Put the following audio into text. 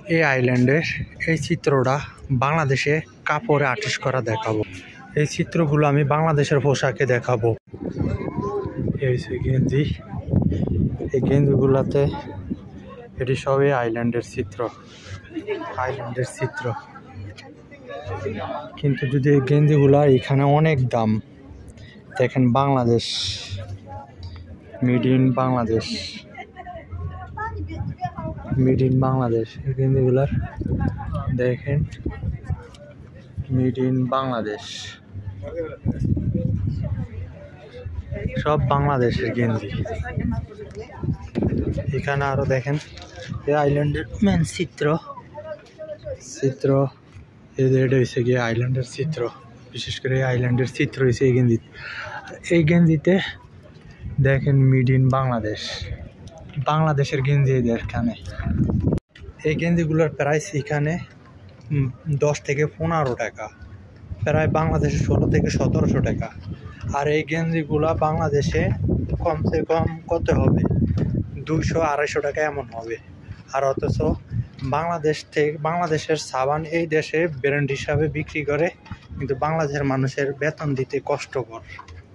এই আইল্যান্ডের এই চিত্রটা বাংলাদেশে কাপড়ে আর্টিস্ট করা দেখাবো। এই চিত্রগুলো আমি বাংলাদেশের পোশাকে দেখাবো। এই গেঞ্জি, এই গেঞ্জিগুলাতে এটি সবই আইল্যান্ডের চিত্র, আইল্যান্ডের চিত্র। কিন্তু যদি এই গেঞ্জিগুলা এখানে অনেক দাম। দেখেন Bangladesh, made in Bangladesh, made in Bangladesh. এই গেঞ্জিগুলার দেখেন মেড ইন বাংলাদেশ, সব বাংলাদেশের গেঞ্জি। এখানে আরো দেখেন এই আইল্যান্ডের মেন চিত্র, চিত্র এটা হয়েছে গিয়ে আইল্যান্ডের চিত্র। বিশেষ করে এই আইল্যান্ডের চিত্র হয়েছে এই গেঞ্জি। এই গেঞ্জিতে দেখেন মেড ইন বাংলাদেশ, বাংলাদেশের গেঞ্জি এখানে। এই গেঞ্জিগুলোর প্রাইস এখানে 10 থেকে 15 টাকা, প্রায় বাংলাদেশে 16 থেকে 1700 টাকা। আর এই গেঞ্জিগুলা বাংলাদেশে কমসে কম কত হবে, 200-250 টাকা এমন হবে। আর অথচ বাংলাদেশের সাবান এই দেশে ব্র্যান্ড হিসাবে বিক্রি করে, কিন্তু বাংলাদেশের মানুষের বেতন দিতে কষ্টকর।